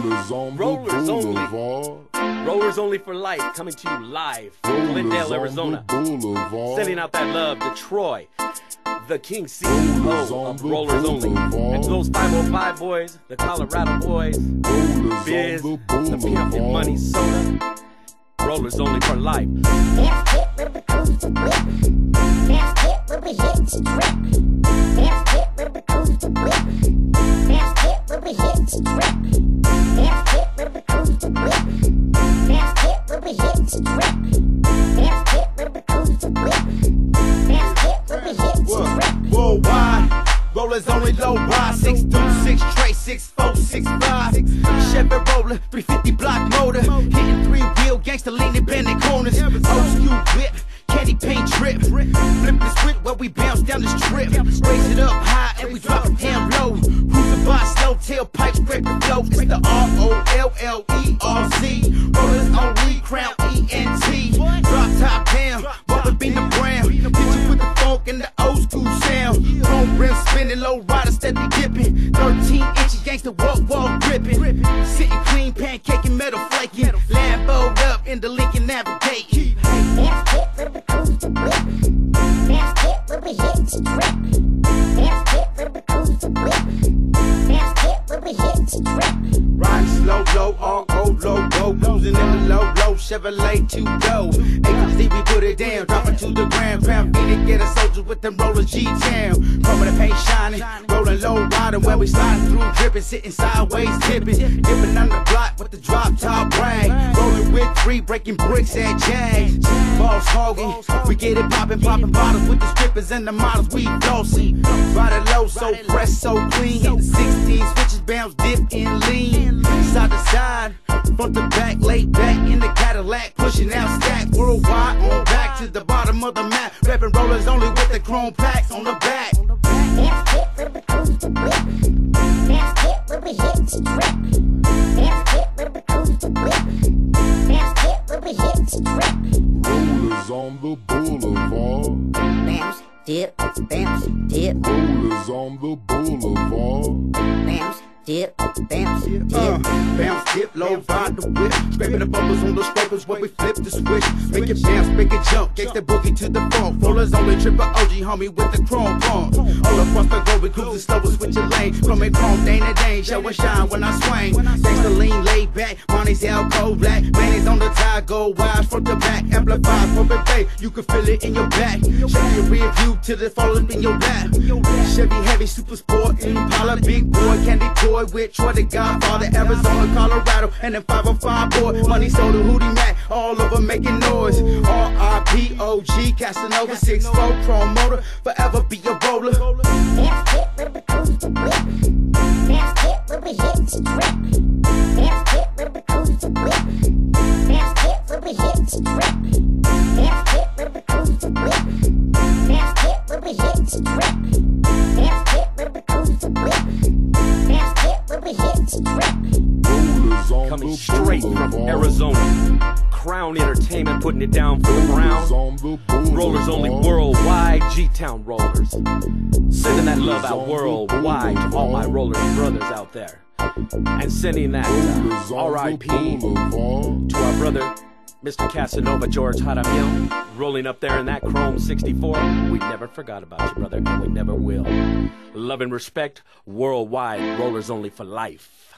Rollerz only. Rollerz only for life, coming to you live from Glendale, Arizona. Sending out that love to Troy, the King CEO of Rollerz only. And to those 505 boys, the Colorado boys, Biz, the Pimp and Money Soda. Rollerz only for life. Fast hit with the cruise to whip. Fast hit with the hit to trip. Fast hit with the cruise to whip. Fast hit with the hit to trip. Fast hit with the cruise to whip. Fast hit with the hit to trip. Fast hit with the cruise to whip. Fast hit with the hit to trip. Worldwide, Rollerz only low ride. 626 Trey 6465. Chevy Roller 350 block motor. Hitting three-wheel gangster leaning bending corners. Old school whip, candy paint drip. Flip the script where we bounce down the strip. Raise it up high and we drop it down low. Cruising by slow, tailpipe scraping flow. It's the ROLLERZ. Rollerz only, crown ENT. Drop top down, bubble bean the brown. Hit you with the funk and the old school sound. Chrome rim spinning, low rider steady dipping. 13 inches gangster wall gripping. Sitting clean, pancaking, metal flaking. Lambo'd up in the Lincoln navigating. Fast hit with the cruise to whip. Fast hit with the hit to trip. Fast hit with the cruise to whip. Fast hit with the hit to trip. Riding slow, low, all old logo. Cruising in the low, Chevrolet 2-door. A-to-Z, we put it down, drop it to the ground. Crown Phoenix, get a soldier with them Rollerz G-Town. Chrome the paint shining, rolling low, riding where we sliding through, dripping, sitting sideways, tipping. Dipping on the block with the drop top rag. Rolling with 3, breaking bricks at Jag. Boss hogging, we get it popping bottles with the strippers and the models, we flossing. Ride it low, so fresh, so clean. Hit the 16 switches, bounce, dip and lean. Side to side, front to back, laid back in the Cadillac, pushing out stacks. Worldwide, on back to the bottom of the map. Rapping Rollerz only with the chrome packs on the back. Fast hit with the cruise to whip. Fast hit with the hit to trip. Fast hit with the cruise to whip. Fast hit with the hit to trip. Rollerz on the boulevard. Bounce, dip, bounce, dip. Rollerz on the boulevard. Bounce, dip, bounce, dip. Bounce, dip, low, ride the whip. Scraping the bubbles on the scrapers where we flip the switch. Make it bounce, make it jump, gangsta boogie to the funk. Rollerz only, triple OG, homie with the chrome pump. All across the globe, we cruising slow and switching lane. From it chrome, dang to dang, show and shine when I swing. Gangsta lean, laid back, money's out cold black. Mayonnaise on the tie, go wide front to back. Amplified, perfect bay, you can feel it in your back. Chevy rear view till it fall up in your lap. Chevy heavy, super sport, Impala, big boy, candy toy with Troy the Godfather, Arizona, Colorado, and then 505 boy. Money Soda, Hootie Mac, all over making noise. R.I.P.O.G. Casanova, 6'4", chrome motor, forever be a roller. Fast hit with the cruise to whip. Fast hit with the hit to trip. Fast hit with the cruise to whip. Fast hit with the hit to trip. Fast hit with the cruise to whip. Fast hit with the hit to trip. Fast hit with the cruise to whip. Fast hit with the hit to trip. Coming straight from Arizona. Crown Entertainment putting it down for the Brown. Rollerz only worldwide, G-Town Rollerz. Sending that love out worldwide to all my Rollerz brothers out there. And sending that R.I.P. to our brother, Mr. Casanova, George Jaramillo, rolling up there in that chrome 64. We never forgot about you, brother, and we never will. Love and respect, worldwide, Rollerz only for life.